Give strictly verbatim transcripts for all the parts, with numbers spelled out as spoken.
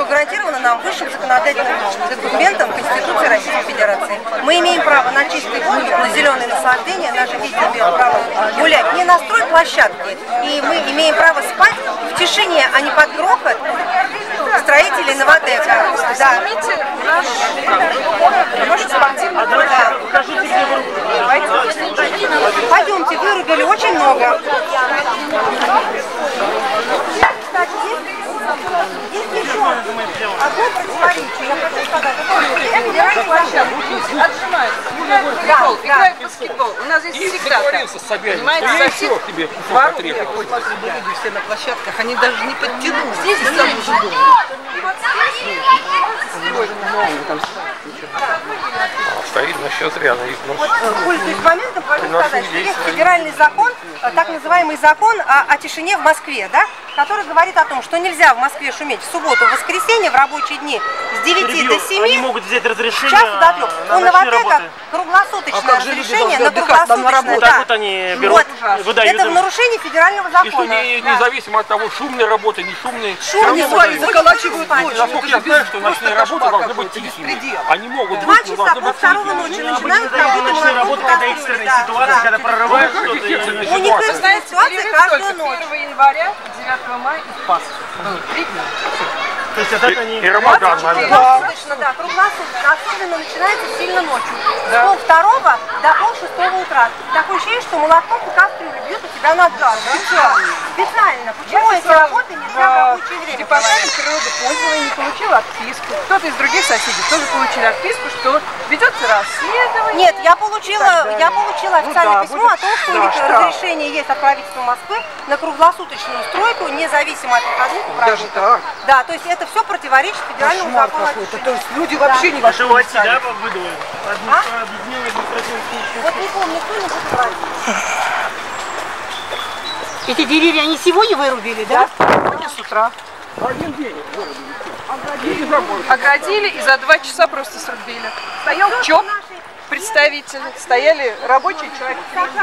гарантировано нам высшим законодательным документом Конституции Российской Федерации. Мы имеем право на чистый воздух, на зеленые насаждения, наши дети имеют право гулять не на стройплощадке, и мы имеем право спать в тишине, а не под грохот строителей Новотека. Да. Пойдемте, вырубили очень много. Кстати, есть еще одно противоречие. Я хочу сказать, это федеральная площадка. Отжимаются. Футбол, играют в баскетбол. У нас здесь всегда так. Понимаете, сосед тебе ворует. Люди все на площадках, они даже не подтянулись. Здесь сам уже дома. Стоит на счет ряда. Пользуясь моментом, хочу сказать, что есть федеральный закон, так называемый закон о, о тишине в Москве, да, который говорит о том, что нельзя в Москве шуметь в субботу, в воскресенье, в рабочие дни с девяти до семи. Они могут взять разрешение часу до трех. на У Новотека круглосуточное а разрешение на круглосуточное. Да. Вот они берут, вот. выдают. Это в нарушении федерального закона. И что не, да. независимо от того, шумная работа, не шумная. Шумные заколачивают ночью. Насколько я знаю, что ночные работы должны быть тихими. Они могут Два быть, но часа должны по быть второго ночи тихими. начинают Ночная работа, когда кастрюли, экстренная да, ситуация, да. когда прорывают Ну, что-то. экстренная У них ситуация. экстренная ситуация каждую ночь. первого января, девятого мая и в Пасху. Три дня. То есть, а так они... И Рамадан, наверное. Круглосуточно, да, круглосуточно. Особенно начинается сильно ночью. С пол второго до пол шестого утра. Такое ощущение, что молотком по кастрюле бьют у тебя над жаром. Специально. Специально. Почему эти работы нельзя в рабочее время? Департамент природопользования не получил отписку. Кто-то из других соседей тоже получили отписку, что ведется расследование. Нет, я получила, я получила официальное да, письмо будет- о том, что да, у них штраф. разрешение есть от правительства Москвы на круглосуточную стройку, независимо от выходных и Даже праздников. так? Да, то есть это все противоречит федеральному Кошмар закону. какой-то. То есть люди вообще не во что Что не от себя ставят. выдумали? А? Объединенная административная служба. Вот не помню, кто не будет говорить. Эти деревья они сегодня вырубили, да? Сегодня с утра. Один день Оградили и за два часа просто срубили. Стоял ЧОП, представители, стояли рабочие человек.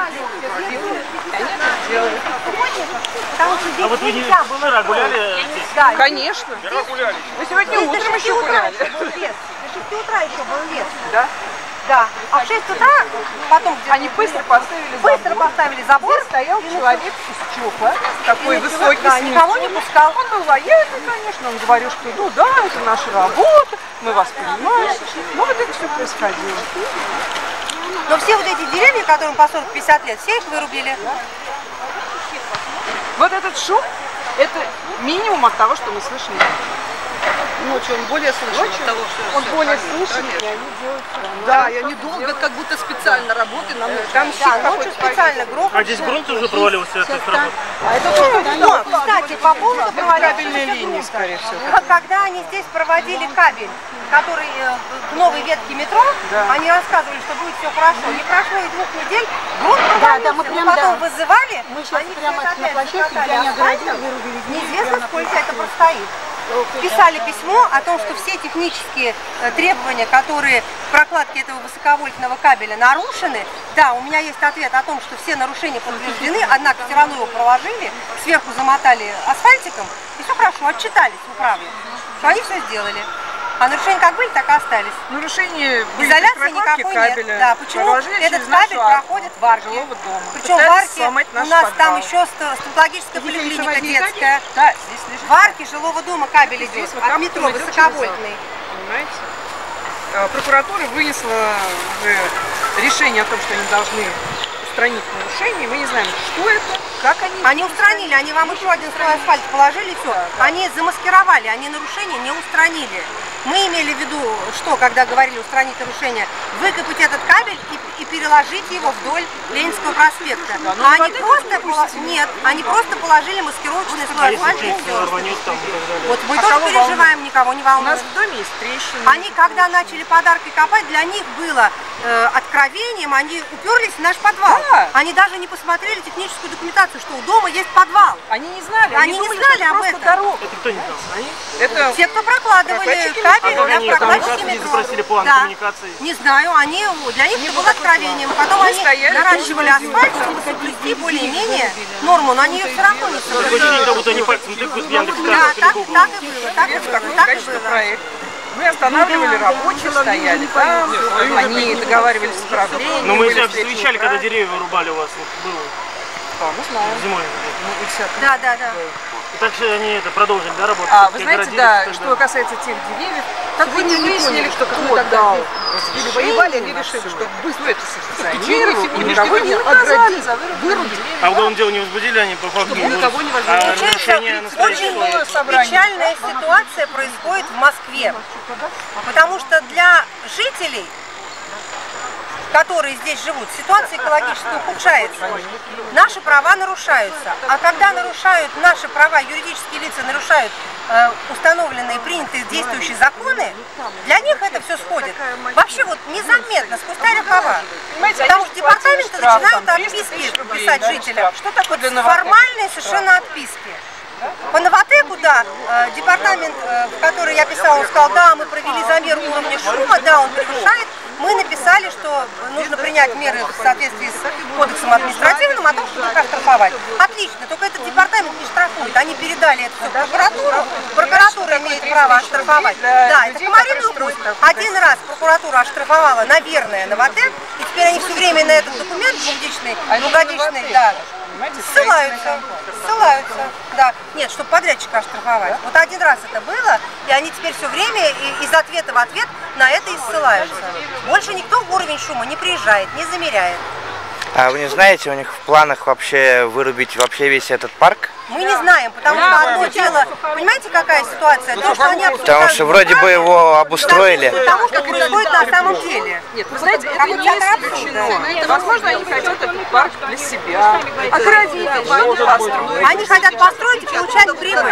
Потому что здесь А вот вы не нельзя было вчера гуляли здесь? Да, Конечно. Мы сегодня здесь до утром шести еще утра гуляли. еще был лес. До шести утра еще был лес. Да? Да. А в шесть утра потом где-то Они быстро поставили быстро забор. поставили забор. Здесь стоял человек из ЧОПа, такой И высокий, да, с ним. никого не пускал. Он был военный, конечно, он говорил, что ну да, это наша работа, мы вас понимаем. Ну вот это все происходило. Но все вот эти деревья, которым по сорок-пятьдесят лет, все их вырубили. Вот этот шум, это минимум от того, что мы слышим. ночью, он более слышен от того, что... Он более слышен, и они делают всё равно. Да, и они долго, как будто специально работают. Нам Там Да, ночью специально грохот. А здесь грунт уже проваливался от этой работы? А это что? Ну, кстати, по поводу кабельной линии, скорее всего. Когда они здесь проводили кабель, который э, к новой ветке метро, они рассказывали, что будет все хорошо. Не прошло и двух недель, грунт провалился, да, мы но прям, потом да. вызывали, Мы сейчас они прямо всё это на опять площадке, закатали где они огородили, асфальтом. вырубили землю, Неизвестно, прямо на сколько это простоит. Писали письмо о том, что все технические э, требования, которые к прокладке этого высоковольтного кабеля нарушены. Да, у меня есть ответ о том, что все нарушения подтверждены, однако все равно его проложили, сверху замотали асфальтиком, и все хорошо, отчитались в управе, что они все сделали. А нарушения как были, так и остались. Нарушение были Изоляции прокладки никакой кабеля. нет. Да, почему Проложили этот через нашу кабель арку проходит в арке? жилого дома. Причем в Пытались арке сломать у наш нас подвал. там еще ст- стоматологическая Идите поликлиника рисовать не детская. хотите? Да, здесь лежит. В арке жилого дома кабель идет Здесь вот от так метро вот идет через высоковольтный. арку, понимаете? А, Прокуратура вынесла уже решение о том, что они должны устранить нарушение. Мы не знаем, что это, как они... Они устранили, они вам еще один слой асфальта положили, все. Они замаскировали, они нарушения не устранили. Мы имели в виду, что, когда говорили устранить нарушение, выкопать этот кабель и, и переложить его вдоль Ленинского проспекта. ну, А вот они это просто, вот пола- нет, они просто положили маскировочный слой асфальта и все. Рванет там и так далее. Вот мы А тоже кого переживаем, никого не У нас волнует. в доме есть трещины. Они, когда начали подарки копать, для них было э, откровением, они уперлись в наш подвал. Да. Они даже не посмотрели техническую документацию, что у дома есть подвал. Они не знали. Они не думали, знали что это об просто этом. дорога. Это кто не знал? Они? Это Те, кто прокладывали прокладчики кабель, кабель А как для они прокладки коммуникации не метро. запросили план Да. коммуникации? Не знаю, они, для них это было откровением. Потом они стояли, наращивали асфальт, чтобы соблюсти более-менее норму, но они ее все равно не Такое соблюдали. ощущение, как будто они пальцем тыкают в Яндекс.Картах Да, или так, Google. так и было, так и Это было, такой так и качественный было. проект. Мы останавливали рабочих, стояли там, они договаривались с управлением. Но мы были себя встречи встречали, когда управ- деревья вырубали у вас. Вот было Да, мы знаем. зимой. Ну, и всякое. Да, да, да. И так что они это продолжили, да, работать? А, вы Все знаете, огородились и да, так что далее. касается тех деревьев, так вы не Сегодня не выяснили, поняли, что что кто мы тогда дал Или воевали, они решили, что быстро это течение санкционировал, и сегодняшнего никого не дня наказали оградить, за вырубку вырубить. деревьев. А уголовное дело не возбудили они по факту? Чтобы никого не А возбудили. нарушение настоящее? Очень было собрание. печальная ситуация происходит в Москве, потому что для жителей, которые здесь живут, ситуация экологически ухудшается. Наши права нарушаются. А когда нарушают наши права, юридические лица нарушают э, установленные, принятые, действующие законы, для них это все сходит. Вообще вот незаметно, спустя рукава. Понимаете, Потому они что департаменты платили штраф, начинают там, триста отписки тысяч рублей, писать да, жителям. штраф. Что такое для Новотека? Формальные совершенно отписки. По Новотеку, да, э, департамент, э, в который я писала, он сказал, да, мы провели замер уровня шума, да, он превышает. Мы написали, что нужно принять меры в соответствии с кодексом административным о том, чтобы их оштрафовать. Отлично, только этот департамент не штрафует. Они передали это все в прокуратуру, прокуратура имеет право оштрафовать. Да, это комариный укус. Один раз прокуратура оштрафовала, наверное, Новотек, и теперь они все время на этот документ двухгодичный, двухгодичный, да, ссылаются, ссылаются, да. Нет, чтобы подрядчика оштрафовать. Вот один раз это было, и они теперь все время и- из ответа в ответ на это и ссылаются. Больше никто в уровень шума не приезжает, не замеряет. А вы не знаете, у них в планах вообще вырубить вообще весь этот парк? Мы не знаем, потому что одно дело, понимаете, какая ситуация? То, что они Потому обсуждают что вроде бы его обустроили. Потому что происходит на самом деле. Нет, вы знаете, это Как не у театра исключено. абсурда. Это, возможно, они хотят этот парк для себя, оградить, построить. Они хотят построить и получать прибыль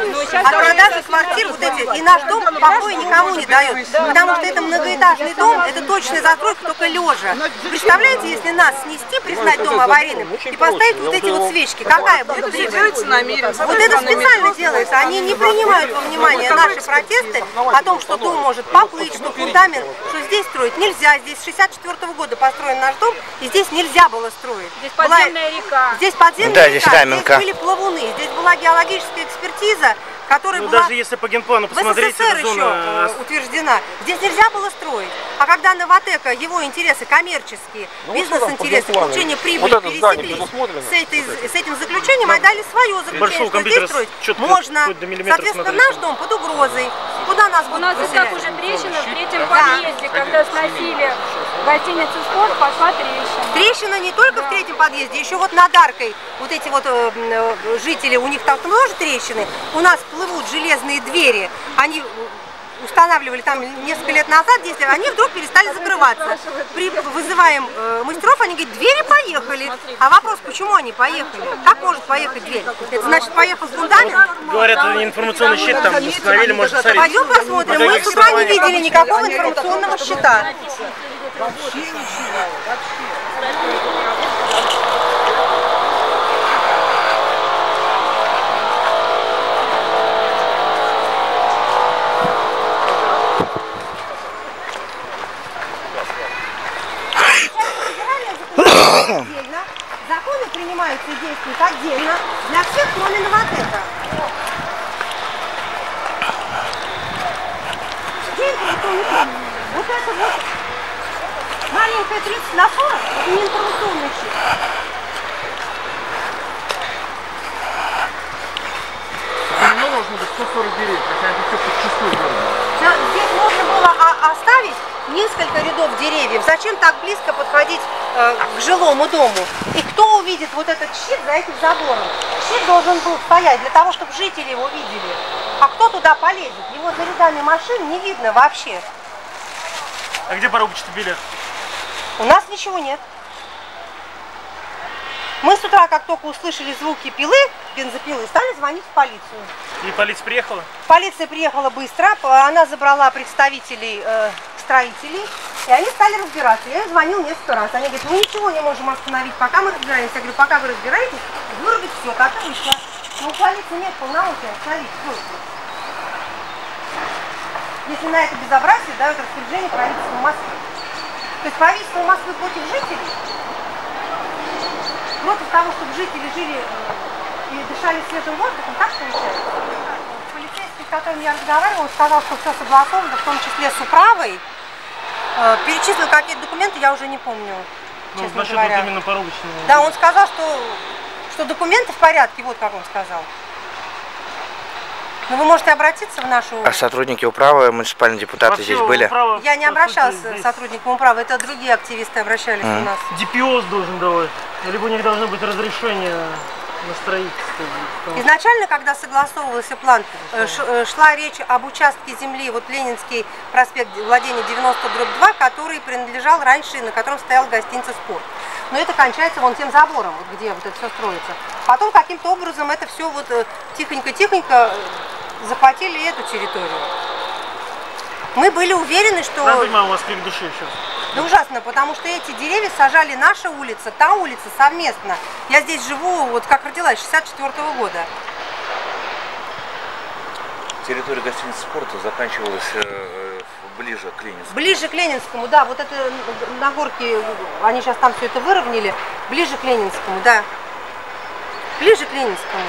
от продажи квартир вот эти. И наш дом покоя никому не дает. Потому что это многоэтажный дом, это точная застройка, только лежа. Представляете, если нас снести, признать дом аварийным и поставить вот эти вот свечки, какая будет Это все прибыль? делается намеренно. Вот это специально делается. Они не принимают во внимание наши протесты о том, что дом может поплыть, что фундамент, что здесь строить нельзя. Здесь с шестьдесят четвёртого года построен наш дом, и здесь нельзя было строить. Здесь подземная река. Здесь подземная Да, здесь река, Раменка. здесь были плавуны, здесь была геологическая экспертиза, которая Ну, была даже если по генплану в посмотреть, СССР эта еще зона... э, утверждена. Здесь нельзя было строить. А когда Новотека, его интересы коммерческие, бизнес-интересы, получение прибыли Вот это здание пересеклись предусмотрено? с, этой, с этим заключением, они дали свое заключение, Большого что компьютера здесь строить четко можно. хоть до миллиметра Соответственно, смотреть. наш дом под угрозой. Куда нас У будут нас и так выселять? уже трещина в третьем Да. подъезде, когда сносили гостиницу «Спорт», пошла трещина. Трещина не только в третьем подъезде, еще вот над аркой вот эти вот э, э, жители, у них там тоже трещины. У нас плывут железные двери, они устанавливали там несколько лет назад, если они вдруг перестали закрываться. При, вызываем э, мастеров, они говорят, двери поехали. А вопрос, почему они поехали? Как может поехать дверь? Это значит, поехал фундамент? Говорят, информационный щит там установили, может, смотреть. Пойдем посмотрим. Мы с утра не видели никакого информационного щита. Отдельно. Законы принимаются и действуют отдельно для всех, кроме Новотека. Вот это вот маленькая тридцать на сорок, это не информационный щит. Ну, должно быть сто сорок деревьев, хотя это все подчистую сделано. Да, здесь можно было о- оставить несколько рядов деревьев. Зачем так близко подходить э, к жилому дому? И кто увидит вот этот щит за этим забором? Щит должен был стоять для того, чтобы жители его видели. А кто туда полезет? Его за рядами машин не видно вообще. А где порубочный билет? У нас ничего нет. Мы с утра, как только услышали звуки пилы, бензопилы, стали звонить в полицию. И полиция приехала? Полиция приехала быстро, она забрала представителей э, строителей, и они стали разбираться. Я им звонил несколько раз. Они говорят, мы ничего не можем остановить, пока мы разбираемся. Я говорю, пока вы разбираетесь, вырубить все, как вышло. Но у полиции нет полномочий остановить. если на это безобразие дают распоряжение правительства Москвы. То есть правительство Москвы против жителей, против того, чтобы жители жили и дышали свежим воздухом, так получается. Полицейский, с которым я разговаривала, сказал, что все согласовано, в том числе с управой. Перечислил какие-то документы, я уже не помню, ну, честно значит, говоря. Вот именно порубочные. Да, он сказал, что, что документы в порядке, вот как он сказал. Но вы можете обратиться в нашу... А сотрудники управы, муниципальные депутаты Вообще, здесь были? управа, я не обращалась здесь... с сотрудником управы, это другие активисты обращались mm. у нас. ди пи о эс должен давать, либо у них должно быть разрешение на строительство. Изначально, когда согласовывался план, шла речь об участке земли, вот Ленинский проспект владения девяносто дробь два, который принадлежал раньше, на котором стоял гостиница «Спорт». Но это кончается вон тем забором, вот где вот это все строится. Потом каким-то образом это все вот тихонько-тихонько захватили эту территорию. Мы были уверены, что... Я понимаю, у вас крик души сейчас. Да ужасно, потому что эти деревья сажали наша улица, та улица совместно. Я здесь живу, вот как родилась, шестьдесят четвёртого года. Территория гостиницы «Спорта» заканчивалась э, ближе к Ленинскому. Ближе к Ленинскому, да, вот это на горке, они сейчас там все это выровняли. Ближе к Ленинскому, да. Ближе к Ленинскому.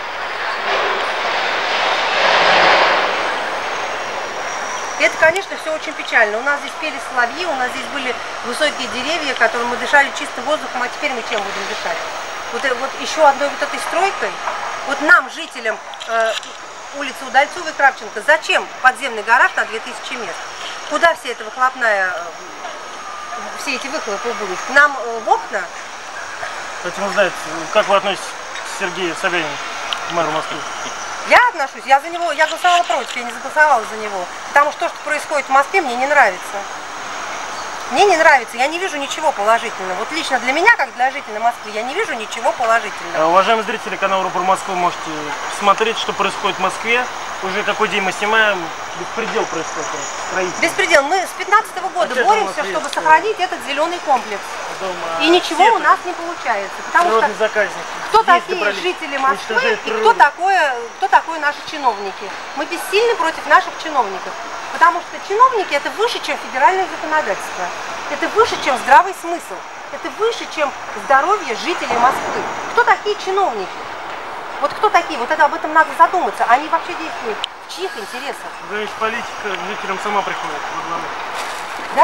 И это, конечно, все очень печально. У нас здесь пели соловьи, у нас здесь были высокие деревья, которым мы дышали чистым воздухом, а теперь мы чем будем дышать? Вот, вот еще одной вот этой стройкой, вот нам, жителям э, улицы Удальцова и Кравченко, зачем подземный гараж на две тысячи мест? Куда вся эта выхлопная, э, все эти выхлопы будут? К нам э, в окна? Хотим узнать, как вы относитесь к Сергею Собянину, мэру Москвы? Я отношусь, я за него, я голосовала против, я не заголосовала за него. Потому что то, что происходит в Москве, мне не нравится. Мне не нравится, я не вижу ничего положительного. Вот лично для меня, как для жителя Москвы, я не вижу ничего положительного. Уважаемые зрители канала Рупор Москвы, можете смотреть, что происходит в Москве. Уже какой день мы снимаем, беспредел происходит. Строительство. Беспредел. Мы с пятнадцатого года Опять боремся, чтобы есть, сохранить этот зеленый комплекс. Дома, и ничего сеты. У нас не получается. Потому что заказник. кто Есть такие добрались. жители Москвы и кто такое, кто такое наши чиновники? Мы бессильны против наших чиновников. Потому что чиновники это выше, чем федеральное законодательство. Это выше, чем здравый смысл. Это выше, чем здоровье жителей Москвы. Кто такие чиновники? Вот кто такие? Вот это об этом надо задуматься. Они вообще действуют в чьих интересах? Говоришь, политика к жителям сама приходит. Да.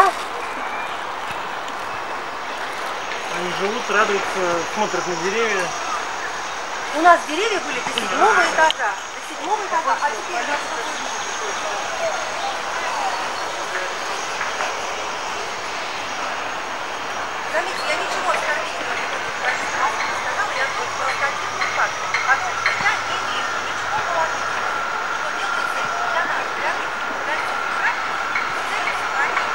Они живут, радуются, смотрят на деревья. У нас деревья были до седьмого этажа. До седьмого этажа. А теперь... Заметьте, я ничего оскорбительного не сказала, я констатирую факт. О том, что я не вижу ничего положительного, что делается для нас, для жителей, для жителей, с целью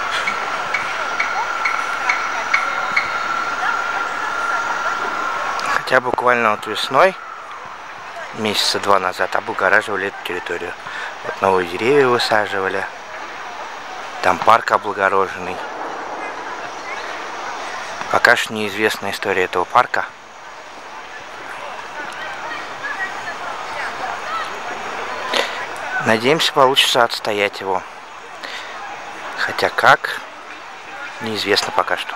сохранения. Хотя буквально вот весной, месяца два назад, облагораживали эту территорию. Вот новые деревья высаживали, там парк облагороженный. Пока что неизвестна история этого парка. Надеемся, получится отстоять его. Хотя как, неизвестно пока что.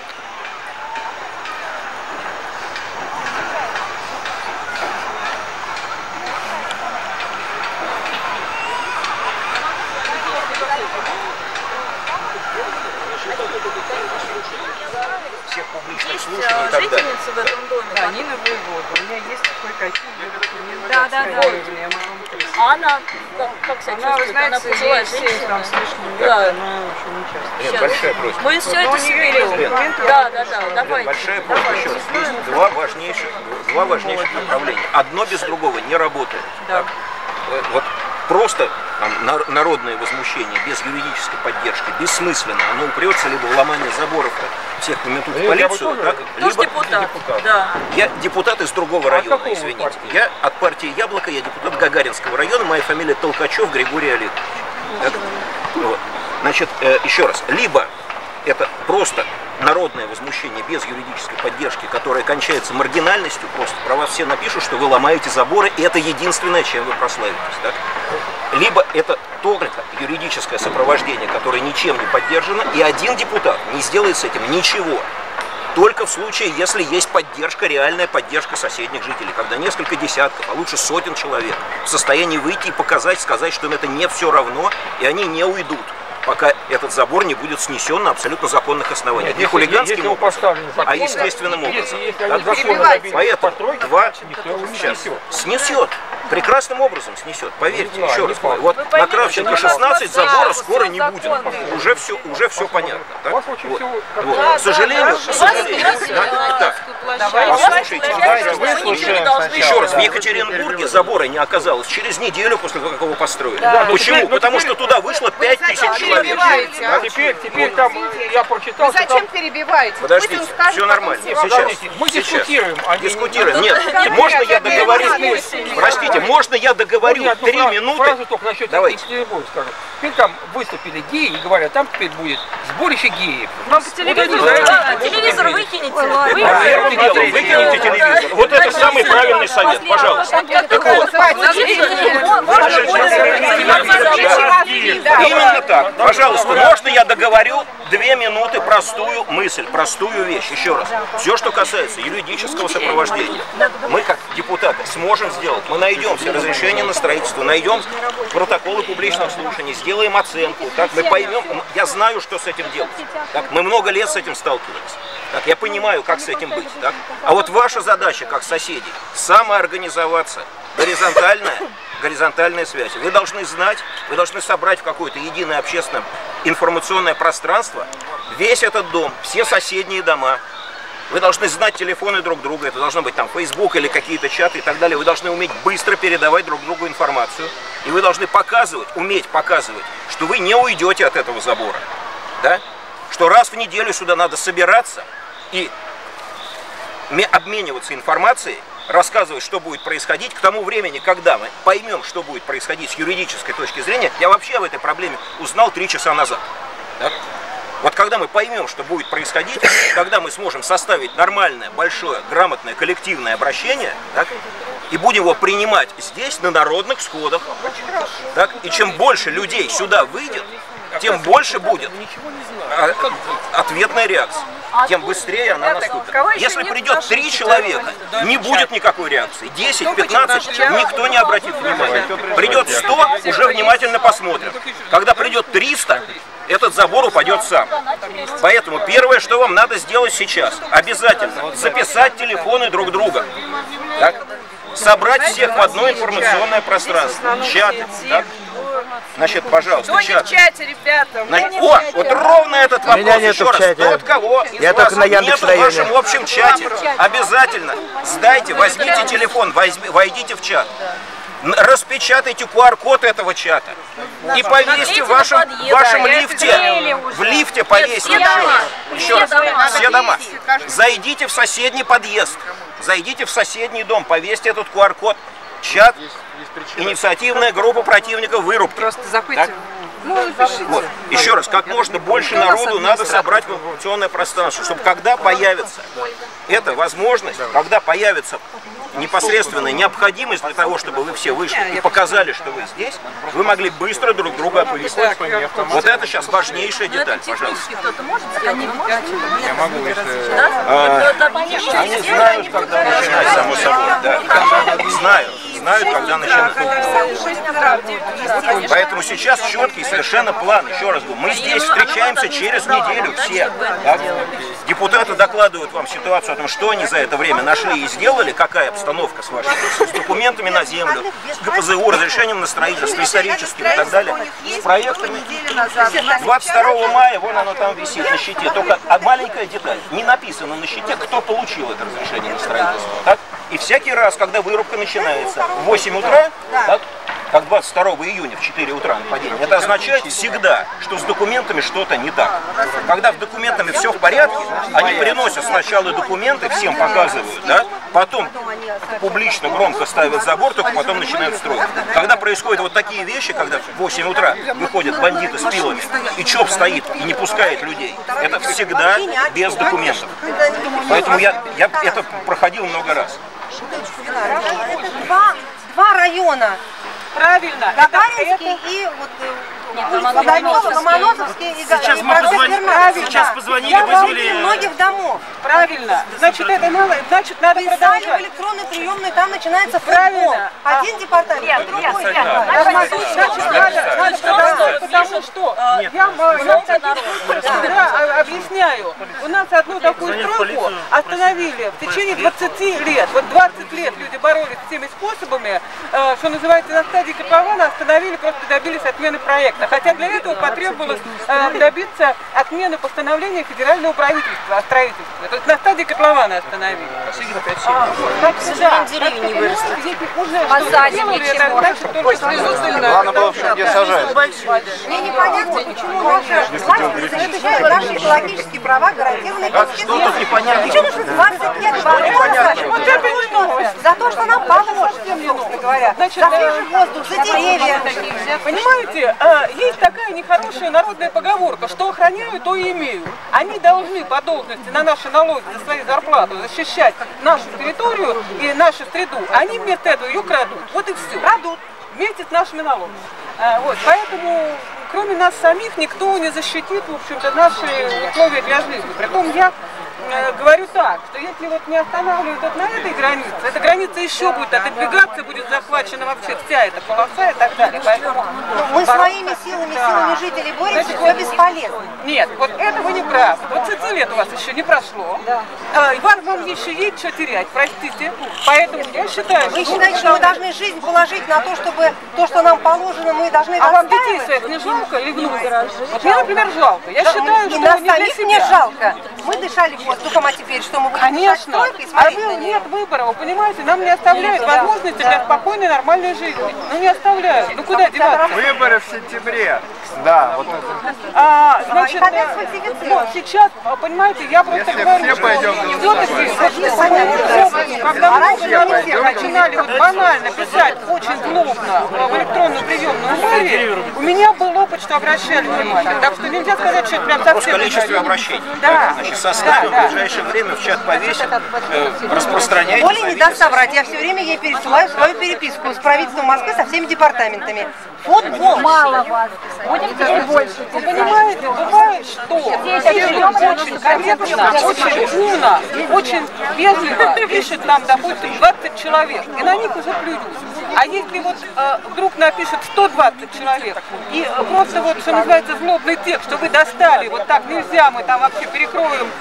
Всех публичных Есть слушаний и так далее. жительница в этом доме. Да, Нина Воевода. У меня есть кое-какие документы. Да, да, да. Я могу вам прислать. А она, как, как себя Она, вы чувствует? Она знаете, пожилая ей семь там женщина. с лишним лет, Да. она очень нечасто. Нет, большая просьба. Мы все Но это у нее есть соберем. документы. Да, да, да, давайте. Большая просьба еще раз. Есть два важнейших, два важнейших направления. Одно без другого не работает. Да. Так? Вот просто там, на- народное возмущение без юридической поддержки бессмысленно. Оно упрется либо в ломание заборов, всех пометут в полицию, так, Тоже либо... депутат. Да. Я депутат из другого района, извините. Я от партии «Яблоко», я депутат Гагаринского района, моя фамилия Толкачев Григорий Олегович. Так? Вот. Значит, э, еще раз, либо это просто народное возмущение без юридической поддержки, которое кончается маргинальностью, просто про вас все напишут, что вы ломаете заборы, и это единственное, чем вы прославитесь. Так? Либо это только юридическое сопровождение, которое ничем не поддержано, и один депутат не сделает с этим ничего. Только в случае, если есть поддержка, реальная поддержка соседних жителей, когда несколько десятков, а лучше сотен человек в состоянии выйти и показать, сказать, что им это не все равно, и они не уйдут, пока этот забор не будет снесен на абсолютно законных основаниях. Не хулиганским образом, а естественным образом. Поэтому два сейчас снесет. Прекрасным образом снесет, поверьте, ну, да, еще раз говорю. Вот на Кравченко шестнадцать забора скоро не будет. Уже все, уже все понятно. Так? Вот. Вот. Вот. К сожалению, к сожалению. Так, послушайте, еще раз, в Екатеринбурге забора не оказалось через неделю после того, как его построили. Да. Почему? Потому что туда вышло пять тысяч человек. А теперь, теперь там я прочитал. Вы зачем перебиваете? Подождите, все нормально. Сейчас. Мы дискутируем. Дискутируем. Нет, можно я договорю? Простите. Можно я договорю ну, три минуты? Фразу только насчет Екатеринбурга скажу. Теперь там выступили геи и говорят, там теперь будет сборище геев. Вам по телевизору, вот да, телевизор выкинете. Первым делом выкинете телевизор. Вот это самый правильный совет, пожалуйста. Так вот. Именно так. Пожалуйста, можно я договорю две минуты простую мысль, простую вещь. Еще раз. Все, что касается юридического сопровождения, мы как депутаты сможем сделать. Мы найдем все разрешения на строительство, найдем протоколы публичных слушаний, сделаем оценку, так мы поймем, я знаю, что с этим делать. Так, мы много лет с этим сталкивались. Так, я понимаю, как с этим быть. Так? А вот ваша задача, как соседей, самоорганизоваться, горизонтальная, горизонтальная связь. Вы должны знать, вы должны собрать в какое-то единое общественное информационное пространство весь этот дом, все соседние дома. Вы должны знать телефоны друг друга, это должно быть там Facebook или какие-то чаты и так далее. Вы должны уметь быстро передавать друг другу информацию. И вы должны показывать, уметь показывать, что вы не уйдете от этого забора. Да? Что раз в неделю сюда надо собираться и обмениваться информацией, рассказывать, что будет происходить. К тому времени, когда мы поймем, что будет происходить с юридической точки зрения, я вообще об этой проблеме узнал три часа назад. Да? Вот когда мы поймем, что будет происходить, когда мы сможем составить нормальное, большое, грамотное, коллективное обращение, так, и будем его принимать здесь, на народных сходах, так, и чем больше людей сюда выйдет, тем больше будет ответная реакция, тем быстрее она наступит. Если придет три человека, не будет никакой реакции. десять-пятнадцать, никто не обратит внимания. Придет сто, уже внимательно посмотрят. Когда придет триста, этот забор упадет сам. Поэтому первое, что вам надо сделать сейчас, обязательно записать телефоны друг друга. Так? Собрать всех в одно информационное пространство. Чаты. Так? Значит, пожалуйста, Кто чат. Не в чате, ребята? Значит, о, вот ровно этот вопрос. Меня нету еще в чате. раз. Тот, кого из Я вас только на нету в вашем общем чате, обязательно сдайте, возьмите телефон, возьми, войдите в чат. Распечатайте ку ар код этого чата и повесьте в вашем, в вашем лифте. В лифте повесьте. Еще раз. Все дома. Зайдите в соседний подъезд. Зайдите в соседний дом, повесьте этот ку ар код. Чат. Инициативная группа противников вырубки. Просто закройте. Ну, вот. Еще раз, как можно больше народу надо собрать в информационное пространство, чтобы когда появится эта возможность, когда появится непосредственная необходимость для того, чтобы вы все вышли и показали, что вы здесь, вы могли быстро друг друга оповестить. Вот это сейчас важнейшая деталь, пожалуйста. Я могу, если... Они знают, когда начинать, само собой. Да. Знают, знают, когда начинать. Поэтому сейчас четкий совершенно план. Еще раз говорю, мы здесь встречаемся через неделю все. Так? Депутаты докладывают вам ситуацию о том, что они за это время нашли и сделали, какая обстановка с вашими, с документами на землю, с гэ пэ зэ у, разрешением на строительство, историческим и так далее, с проектами. двадцать второго мая, вон оно там висит на щите. Только маленькая деталь, не написано на щите, кто получил это разрешение на строительство. Так? И всякий раз, когда вырубка начинается в восемь утра, так, как двадцать второго июня в четыре утра нападение, это означает всегда, что с документами что-то не так. Когда с документами все в порядке, они приносят сначала документы, всем показывают, да, потом публично громко ставят забор, только потом начинают строить. Когда происходят вот такие вещи, когда в восемь утра выходят бандиты с пилами, и ЧОП стоит и не пускает людей, это всегда без документов. Поэтому я, я это проходил много раз. Два, два района. Правильно. Гагаринский и вот Ломоносовский и Сейчас и мы позвонили, сейчас позвонили, Я вызвали. многих домов. Правильно. Значит, это мало, значит, надо Писали в продолжать. электронной приемной, там начинается футбол. Правильно. Один департамент, Нет, другой. нет, нет. Да. Значит, надо, надо продолжать, потому что я вам объясняю. У нас одну такую стройку остановили в течение двадцати лет. Вот двадцать лет люди боролись всеми способами, что называется, на стадии котлована остановили, просто добились отмены проекта. Хотя для этого потребовалось добиться отмены постановления федерального правительства о строительстве. То есть на стадии котлована остановили. Деревья не выросли. Посадим ничего. Главное было, где сажать. Мне непонятно, почему наша власть не защищает наши экологические права, гарантированные Конституцией. Почему же двадцать лет бороться Вот это не новость. за то, что нам положено, собственно говоря, за свежий воздух, за деревья. Понимаете, э, есть такая нехорошая народная поговорка, что охраняю, то и имею. Они должны по должности на наши налоги за свою зарплату защищать нашу территорию и нашу среду. Они вместо этого ее крадут. Вот и все. Крадут. Вместе с нашими налогами. Э, вот, поэтому, кроме нас самих, никто не защитит, в общем-то, наши условия для жизни. Притом я э, говорю так, что если вот не останавливают вот на этой границе, эта граница еще будет отодвигаться, будет захвачена вообще вся эта полоса и так далее. Поэтому, Мы бороться- своими силами, Да. силами жителей боремся, Значит, все бесполезно. Нет, вот это вы не правы. двадцать лет у вас еще не прошло. А, и вам, вам еще есть что терять, простите. Поэтому я считаю, Вы что... считаете, что мы должны жизнь положить на то, чтобы то, что нам положено, мы должны А вам детей отстаивать? своих не жалко или внуков? Вот мне, например, жалко. Я считаю, И что нас не для самих себя. не жалко. Мы дышали воздухом, а теперь что, мы будем дышать Конечно. стройкой и А смотреть вы, на нее? нет выбора, вы понимаете, нам не оставляют возможности для спокойной, нормальной жизни. Ну не оставляют. Ну куда деваться? Выборы в сентябре. Да, вот это. А, значит, их опять э, сфальсифицируют. вот сейчас, а, понимаете, я просто Если говорю, все что пойдем все-таки, голосовать. когда А много раньше народу все начинали вот банально писать очень плотно в электронную приемную бумаге, у меня был опыт, что обращали внимание. Так что нельзя сказать, что это прям Вопрос совсем количества не обращений. Да. Значит, составим Да, да. в ближайшее время в чат повесим, э, распространяйте. Оля не зовите. даст соврать, я все время ей пересылаю свою переписку с правительством Москвы со всеми департаментами. Футбол. Мало вас. Будем теперь больше. Вы понимаете, бывает, что очень корректно, очень умно, очень вежливо пишет нам, допустим, двадцать человек, и на них уже плюют. А если вот э, вдруг напишет сто двадцать человек, и э, просто вот, что называется, злобный текст, что вы достали, вот так нельзя, мы там вообще перекроем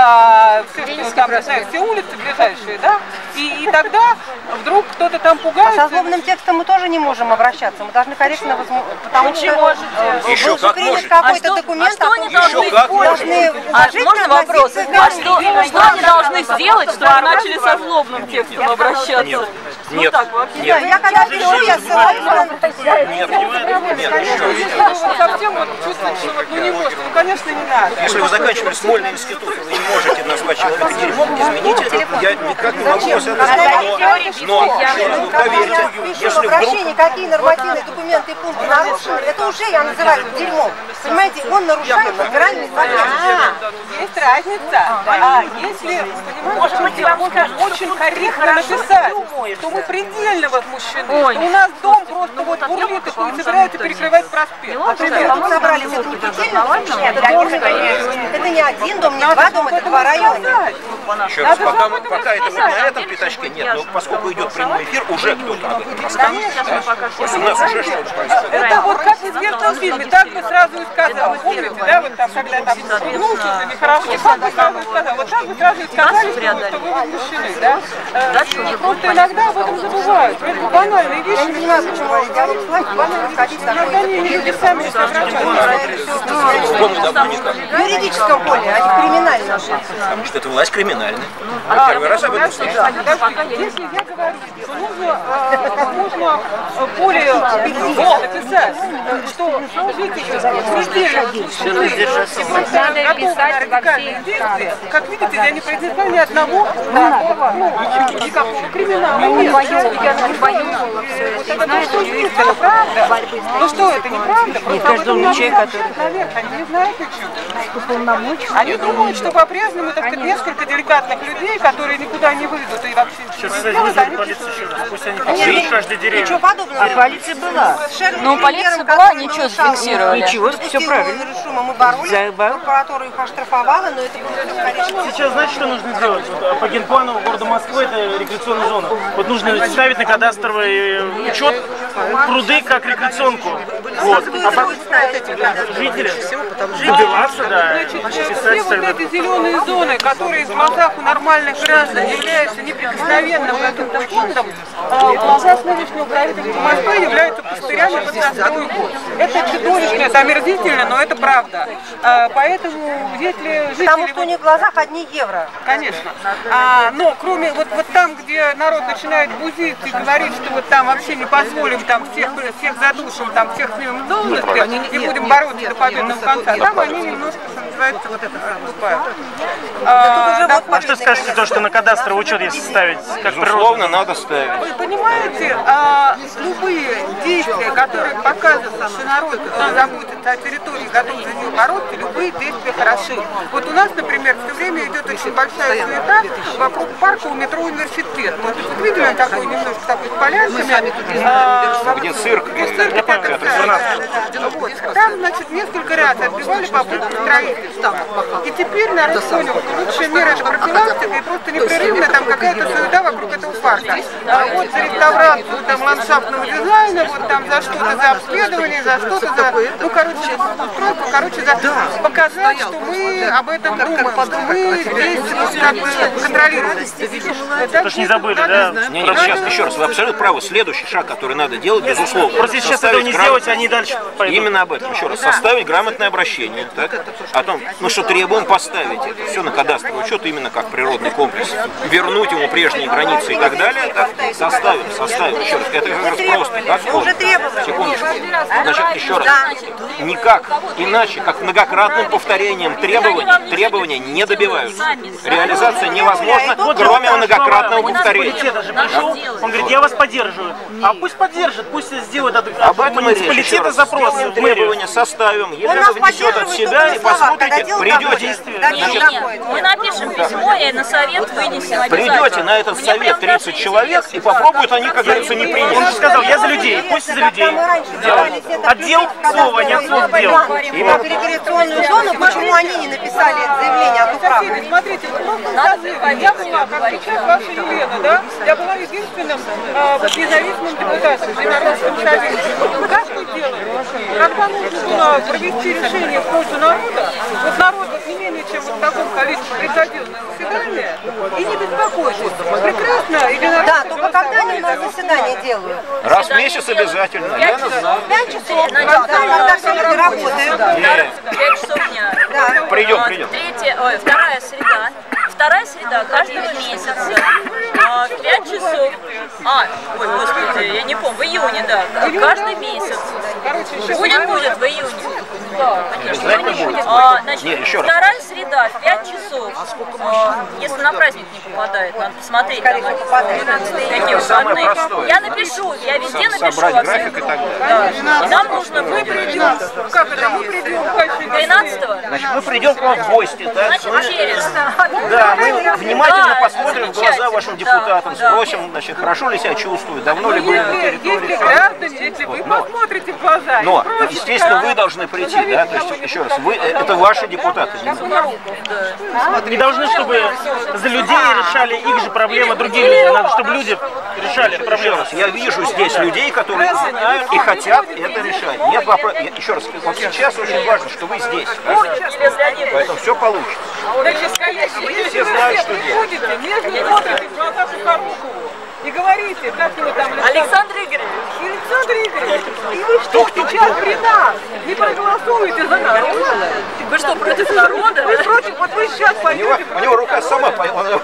э, все, что там, не знаю, все улицы ближайшие, да, и, и тогда вдруг кто-то там А пугается. со злобным текстом мы тоже не можем обращаться, мы должны корректно возмутиться, потому что э, Еще вы же как приняли можете. какой-то А что- документ, а что они должны Еще как должны А уважительно можно вопрос? относиться к А что, гражданам. что они должны сделать, чтобы вы начали со злобным текстом обращаться? Нет. Ну Нет. так вообще. Нет. Я когда пишу, я ссылаюсь на... Нет, нет, Конечно, еще. если вы вот совсем вот чувствуете, что вот, ну не можете, ну конечно не надо. Если вы заканчивали Смольный институт, вы не можете назвать человека дерьмом, извините, я никак не могу вас это сказать, но, но, еще раз, вы поверьте, Пишу в если вдруг... обращении, какие нормативные документы и пункты нарушены, это уже я называю дерьмом. Понимаете, он нарушает федеральный закон. А, есть разница. А если, понимаете, можно очень корректно написать, что мы предельно возмущены, что у нас дом просто вот бурлит и не собирается перекрывать проспект. Например, тут собрались, это не предельно, это, дом, это не один дом, не два дома, это два района. Еще раз, пока, мы- пока это вот на этом пятачке нет, но поскольку идет прямой эфир, уже кто-то об этом рассказывает. Да? То есть у нас уже что-то происходит. Это вот как известном фильме так бы сразу и сказал. Помните, да, вот там, когда там ну, что-то нехорошо, так бы сразу и сказал. Вот так бы сразу и сказали, что, что вы возмущены, да? Э, просто иногда об этом забывают. Это банальные вещи. Я не понимаю, почему они говорят, иногда они люди сами не соображают. В юридическом поле, а не криминальном. Потому что это власть криминальная. А, первый раз об этом слышу. Если я говорю, что нужно э, как можно более написать, что жители предельно готовы на радикальные действия, как видите, я не произнесла ни одного никакого криминала. Вот это то, что есть, это правда. Ну что, это неправда? Просто об этом надо сообщать наверх, они не знают ничего. Они думают, что по-прежнему, так сказать, несколько деликатных людей, которые никуда не выйдут и вообще сейчас вызвали полицию еще раз, пусть они посмотрят каждый деревья. Ничего подобного. А полиция была. Ну, полиция была, ничего зафиксировали. Ничего, все правильно. Мы боролись, прокуратура их оштрафовала, но это было, конечно... Сейчас знаете, что нужно сделать? Вот, по генплану города Москвы это рекреационная зона. Вот нужно ставить на кадастровый учет пруды как рекреационку. Вот. А по... Жители? Добиваться, да. Все вот эти зеленые зоны, которые в глазах у нормальных граждан являются неприкосновенным каким-то фондом, в глазах нынешнего правительства Москвы являются пустырями под застройку. Это чудовищно, это омерзительно, но это правда. Поэтому если жители... Потому что у них в глазах одни евро. Конечно. А, но кроме вот, вот там, где народ начинает бузить и говорить, что вот там вообще не позволим, там всех, всех задушим, там всех снимем должности и будем бороться до победного конца, там они немножко, что называется, вот это выступают. А, да, а что скажете, то, что на кадастровый учет если ставить, как безусловно, надо ставить. Вы понимаете, а, любые действия, которые показывают, что народ заботится о территории, готов за нее бороться, любые действия хороши. Вот у нас, например, все время идет очень большая суета вокруг парка у метро Университет. Вот вы видели такой немножко такой с полянками, а, где цирк. цирк вот. Там, значит, несколько раз отбивали попытку строительства. И теперь народ понял, что лучшая мера это профилактика и просто непрерывно там какая-то суета вокруг этого парка. А вот за реставрацию там ландшафтного дизайна, вот там за что-то за обследование, за что-то за, ну, короче, устройство, короче, за показать, что мы об этом думаем, что мы здесь как бы контролируем. Это ж не забыли, да? Не, нет, сейчас, еще раз, вы абсолютно правы. Следующий шаг, который надо делать, безусловно. Просто если сейчас этого не сделать, они дальше пойдут. Именно об этом. Еще раз, составить грамотное обращение, так? О том, ну что требуем поставить это все на кадастровый учет именно как природный комплекс. Вернуть ему прежние границы и так далее, так? Составим, составим. Еще раз, это как раз просто. Так? Секундочку. Значит, еще раз. Никак иначе, как многократным повторением требований, требования не добиваются. Реализация невозможна, кроме многократного повторения. Он говорит, я вас поддерживаю. А пусть поддержит, пусть сделает от об этом и речь. Еще раз, запрос. Требования составим, Елена внесет от себя и посмотрите, придете. Значит, мы напишем письмо и на совет вынесем обязательно. Придете на этот совет тридцать человек и попробуют они, как говорится, не принять. Он же сказал, я за людей, пусть за людей. Отдел слова, не от слов дел. И на рекреационную зону, почему они не написали заявление о праве? Смотрите, я была, как сейчас ваша Елена, да? Я была единственным э, независимым депутатом при Народном совете. Как мы делаем? Когда нужно было провести решение в пользу народа, вот народ вот не менее чем вот в таком количестве приходил на заседание и не беспокойтесь. Прекрасно, или народ... Да, только когда они у нас заседание делают? Раз в месяц обязательно. Пять часов. Пять часов, когда все люди работают. Пять часов дня. Придем, придем. Третья, ой, вторая среда. Вторая среда каждого месяца. А, в пять часов. А, ой, господи, я не помню, в июне, да. Каждый месяц. Будет, будет в июне. Да, конечно. Будет. А, значит, Нет, еще раз. вторая среда в пять часов. А, если на праздник не попадает, надо посмотреть. Там, какие самое выходные. простое. Я напишу, я везде напишу. Собрать график и так далее. Да. И нам нужно Мы будет. придем. Как это? Мы придем. тринадцатого? Значит, мы придем к вам в гости, так? Значит, через. Да, мы внимательно Да, посмотрим в глаза замечательно. вашим Да, депутатам, да. спросим, значит, хорошо ли себя чувствуют, давно ли были на Если, территории. если граждане, если вы Но- посмотрите в глаза, и Но, спросите, естественно, как- вы должны прийти. да? То есть, еще раз, вы, это ваши депутаты. Не должны, чтобы за людей решали их же проблемы другие люди. Надо, чтобы люди решали проблемы. Я вижу здесь людей, которые знают и хотят это решать. Нет вопроса. Еще раз, вот сейчас очень важно, что вы здесь. Поэтому все получится. Все знают, что делать. И говорите, как его там... Александр Игоревич. Александр Игоревич, и вы что, сейчас при нас не проголосуете за народ? Вы что, против народа? Вы против, вот вы сейчас У него, пойдете... у него рука сама поняла.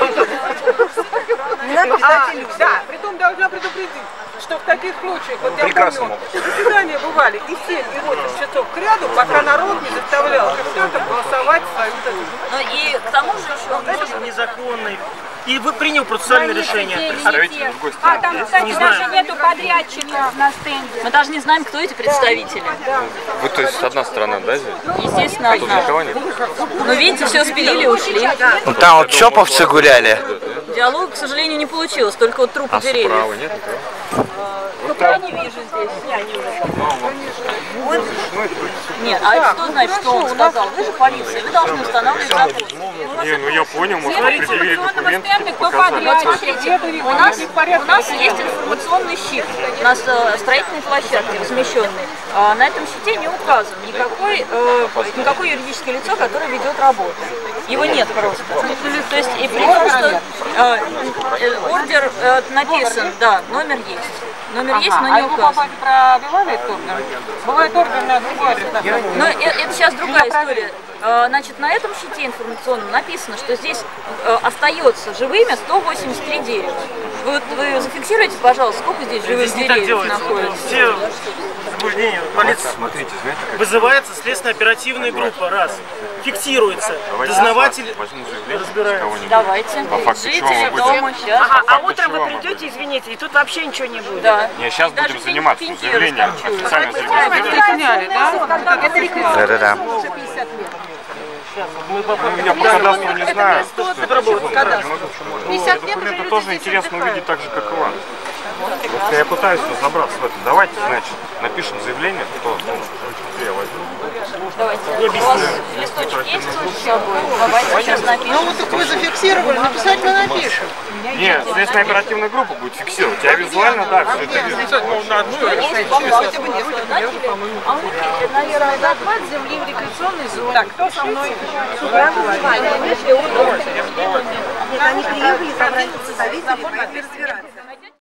А, да, притом должна предупредить, что в таких случаях, вот я помню, заседания бывали, и семь, и восемь часов к ряду, пока народ не заставлял как-то голосовать свою... Ну и к тому же еще... Это незаконный. И вы принял процессуальное решение. А там, кстати, даже нету подрядчика на стенде. Мы даже не знаем, кто эти представители. Вы, то есть, одна сторона, да, здесь? Естественно, одна. Но видите, все спилили и ушли. Ну, там вот чоповцы гуляли. Диалог, к сожалению, не получилось, только вот трупы А деревьев. справа нет никого? Я не вижу здесь. Нет, а что значит, что он сказал? Вы же полиция, вы должны устанавливать закон. Не, ну я понял, мы определили документы, Вот смотрите, у нас, у нас есть информационный щит на строительной площадке размещенный. А на этом щите не указан никакой, э, никакое юридическое лицо, которое ведет работу. Его нет просто. То есть и при том, что э, ордер э, написан, да, номер есть. Номер есть, но не указан. Пробивали этот ордер? Бывает ордер на другой адрес. Но это, это сейчас другая история. Значит, на этом щите информационном написано, что здесь остается живыми сто восемьдесят три дерева. Вы, вот, вы зафиксируете, пожалуйста, сколько здесь живых Здесь не деревьев так делается. находится? Все заблуждения. Полиция. Смотрите, знаете, как... Вызывается следственно-оперативная группа, раз. Фиксируется. Дознаватель разбирается. Давайте. По факту чего мы Жители будем? дома сейчас. Ага, а факту утром чего вы мы придете, извините, и тут вообще ничего не будет. Да. Не, сейчас Даже будем заниматься финтиры заявлением, станцуют. официально Это сняли, да? Это рекламу. Да-да-да. Мы попали. Я по кадастру не знаю. пятьдесят лет Это тоже интересно увидеть так же, как и вам. Вот я пытаюсь разобраться в этом. Давайте, значит, напишем заявление, кто я возьму. Давайте. У вас листочек есть с собой? Давайте сейчас напишем. Ну вот так вы зафиксировали, написать мы напишем. Нет, следственная оперативная группа будет фиксировать. Я визуально, да, все это вижу. Есть вам а у них, наверное, захват земли в рекреационной зоне. Так, кто со мной? Они приехали, собрали представителей, поехали разбираться.